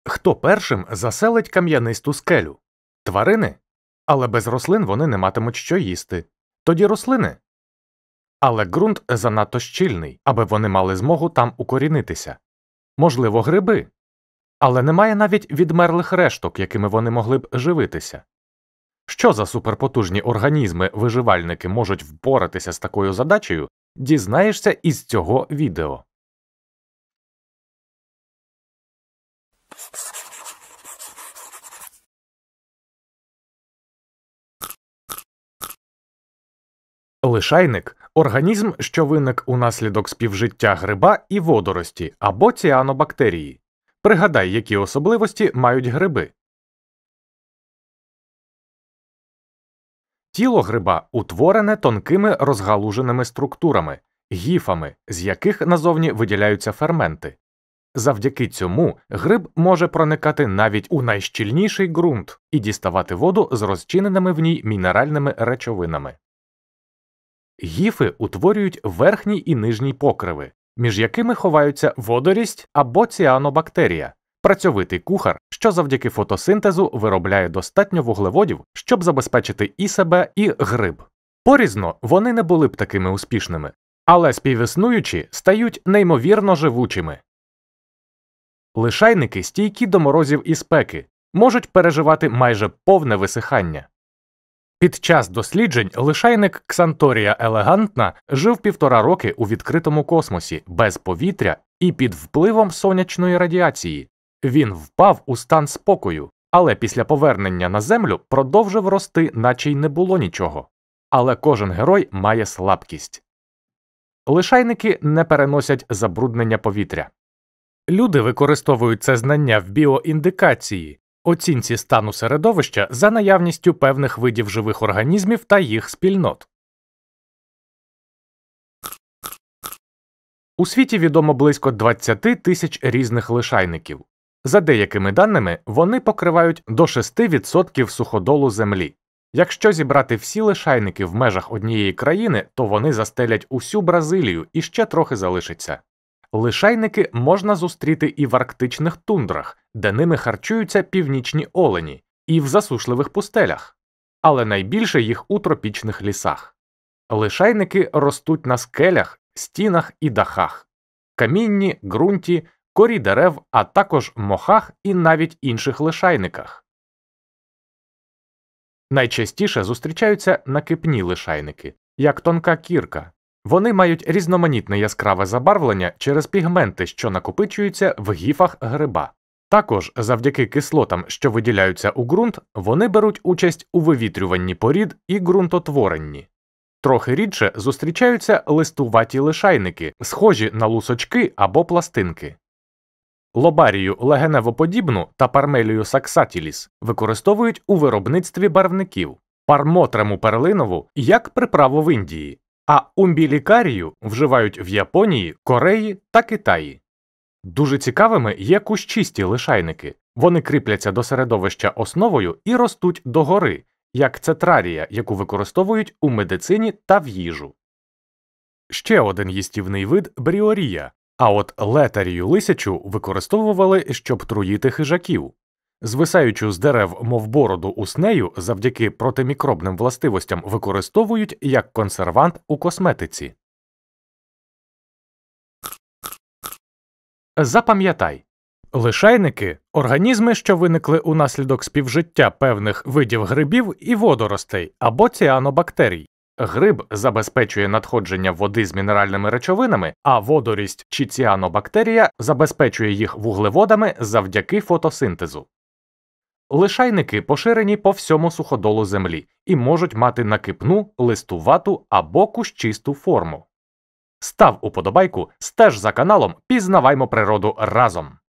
Хто першим заселить кам'янисту скелю? Тварини? Але без рослин вони не матимуть що їсти. Тоді рослини? Але ґрунт занадто щільний, аби вони мали змогу там укорінитися. Можливо, гриби? Але немає навіть відмерлих решток, якими вони могли б живитися. Що за суперпотужні організми-виживальники можуть впоратися з такою задачею, дізнаєшся із цього відео. Лишайник – організм, що виник унаслідок співжиття гриба і водорості або ціанобактерії. Пригадай, які особливості мають гриби. Тіло гриба утворене тонкими розгалуженими структурами – гіфами, з яких назовні виділяються ферменти. Завдяки цьому гриб може проникати навіть у найщільніший ґрунт і діставати воду з розчиненими в ній мінеральними речовинами. Гіфи утворюють верхній і нижній покриви, між якими ховаються водорість або ціанобактерія – працьовитий кухар, що завдяки фотосинтезу виробляє достатньо вуглеводів, щоб забезпечити і себе, і гриб. Порізно вони не були б такими успішними, але співіснуючи стають неймовірно живучими. Лишайники стійкі до морозів і спеки, можуть переживати майже повне висихання. Під час досліджень лишайник Ксанторія елегантна жив 1,5 роки у відкритому космосі, без повітря і під впливом сонячної радіації. Він впав у стан спокою, але після повернення на Землю продовжив рости, наче й не було нічого. Але кожен герой має слабкість. Лишайники не переносять забруднення повітря. Люди використовують це знання в біоіндикації – оцінці стану середовища за наявністю певних видів живих організмів та їх спільнот. У світі відомо близько 20 тисяч різних лишайників. За деякими даними, вони покривають до 6% суходолу Землі. Якщо зібрати всі лишайники в межах однієї країни, то вони застелять усю Бразилію і ще трохи залишиться. Лишайники можна зустріти і в арктичних тундрах, де ними харчуються північні олені, і в засушливих пустелях. Але найбільше їх у тропічних лісах. Лишайники ростуть на скелях, стінах і дахах, камінні, ґрунті, корі дерев, а також мохах і навіть інших лишайниках. Найчастіше зустрічаються накипні лишайники, як тонка кірка. Вони мають різноманітне яскраве забарвлення через пігменти, що накопичуються в гіфах гриба. Також, завдяки кислотам, що виділяються у ґрунт, вони беруть участь у вивітрюванні порід і ґрунтотворенні. Трохи рідше зустрічаються листуваті лишайники, схожі на лусочки або пластинки. Лобарію легеневоподібну та пармелію саксатіліс використовують у виробництві барвників, пармотрему перлинову як приправу в Індії, а умбілікарію вживають в Японії, Кореї та Китаї. Дуже цікавими є кущисті лишайники. Вони кріпляться до середовища основою і ростуть догори, як цетрарія, яку використовують у медицині та в їжу. Ще один їстівний вид – бріорія, а от летарію лисячу використовували, щоб труїти хижаків. Звисаючу з дерев, мов бороду уснею, завдяки протимікробним властивостям використовують як консервант у косметиці. Запам'ятай. Лишайники – організми, що виникли унаслідок співжиття певних видів грибів і водоростей або ціанобактерій. Гриб забезпечує надходження води з мінеральними речовинами, а водорість чи ціанобактерія забезпечує їх вуглеводами завдяки фотосинтезу. Лишайники поширені по всьому суходолу Землі і можуть мати накипну, листувату або кущисту форму. Став уподобайку, стеж за каналом, пізнаваймо природу разом!